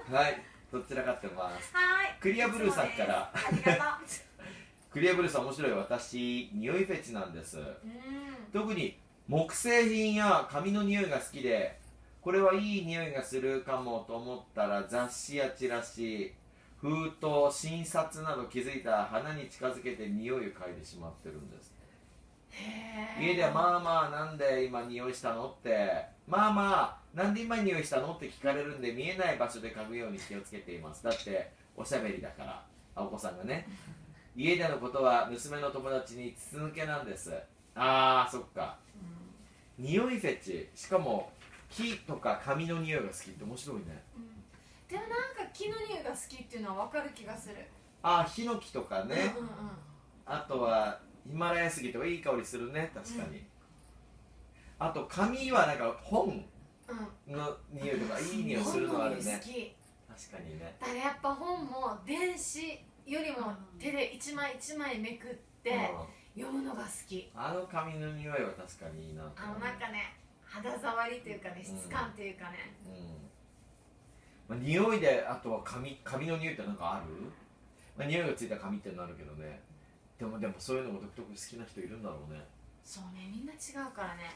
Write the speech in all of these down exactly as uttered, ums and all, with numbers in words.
はい、どちらかってます。 はい。 クリアブルーさんから。 ありがとう。 クリアブルーさん面白い。私、匂いフェチなんです。 うん。 特に木製品や紙の匂いが好きで、これはいい匂いがするかもと思ったら雑誌やチラシ、封筒、診察など気づいたら鼻に近づけて匂いを嗅いでしまってるんです。 へー。 家ではまあまあなんで今匂いしたのってまあまあなんで今匂いしたのって聞かれるんで見えない場所で嗅ぐように気をつけています。だっておしゃべりだから。あお子さんがね、家でのことは娘の友達に筒抜けなんです。あーそっか、うん、匂いフェチ、しかも木とか紙の匂いが好きって面白いね、 うん、でもなんか木の匂いが好きっていうのは分かる気がする。 あーヒノキとかね、 うんうんうん、 あとはヒマラヤ杉とかいい香りするね、確かに、うん、あと紙はなんか本の匂いとかいい匂いするのあるね、 好き。 確かにね。 だからやっぱ本も電子よりも手で一枚一枚めくって読むのが好き。 あの紙の匂いは確かにいいなと思う。あのなんかね、肌触りというかね、質感というかね、 うんうん、まあ、匂いで、あとは紙、紙の匂いってなんかある？まあ、匂いがついた紙ってのあるけどね。でもでもそういうのも独特好きな人いるんだろうね。 そうね、みんな違うからね。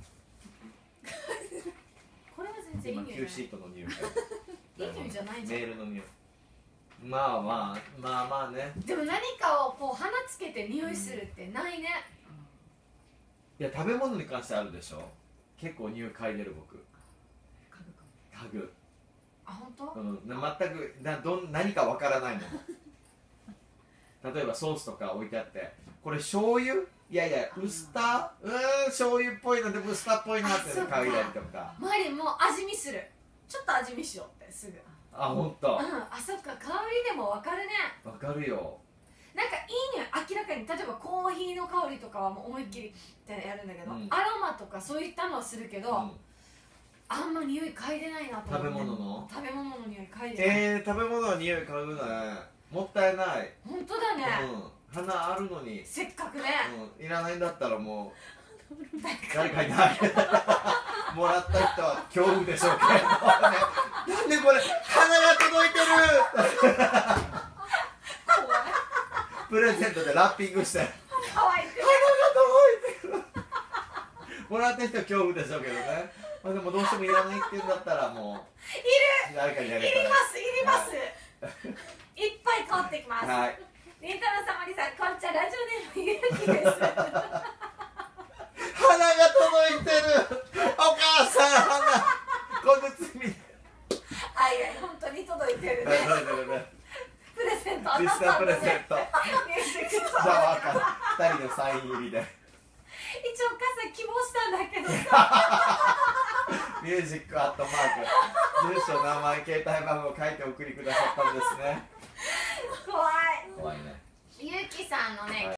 これは全然いい匂いじゃない。 今 Q シートの匂いいい匂いじゃないじゃん。 メールの匂い。まあまあまあまあね。 でも何かをこう鼻つけて匂いするってないね、 うん、いや食べ物に関してあるでしょ。結構匂い嗅いでる僕。嗅ぐ。 あ、本当？ うん、全くなどん何かわからないもの。例えばソースとか置いてあって、これ醤油？いやいやウスター？うーん醤油っぽいのでウスターっぽいなって嗅いだりとか。 周りも味見する。ちょっと味見しようってすぐ。 あ、本当。 うん、あ、そっか、香りでもわかるね。 わかるよ。 なんかいい匂い、明らかに、例えばコーヒーの香りとかはもう思いっきりってやるんだけど、うん、アロマとかそういったのはするけど、うん、あんま匂い嗅いでないなと思って。食べ物の食べ物の匂い嗅いでない。 えー、食べ物の匂い嗅ぐね。もったいない。 本当だね、 うん、花あるのにせっかくね、 うん、いらないんだったらもう誰かにあげる。もらった人は恐怖でしょうけど、ね、なんでこれ花が届いてる。 怖い。 プレゼントでラッピングして可愛く花が届いてる。もらった人は恐怖でしょうけどね、まあ、でもどうしてもいらないって言うんだったらもういる、 誰かにあげたらいりますいります、はい、いっぱい買ってきます。 はい、 りんたろーさん、まりさん、こんにちは。ラジオネームゆうきです。 花が届いてる。お母さん、花小包み。 あいあい、本当に届いてるね。プレゼント当たったんだね。 プレゼント。じゃあ分かる。二人のサイン入りで。 一応お母さん希望したんだけどさ。 ミュージックアットマーク、住所、名前、携帯番号書いてお送りくださったんですね。 怖い。 怖いね。 ゆうきさんのね。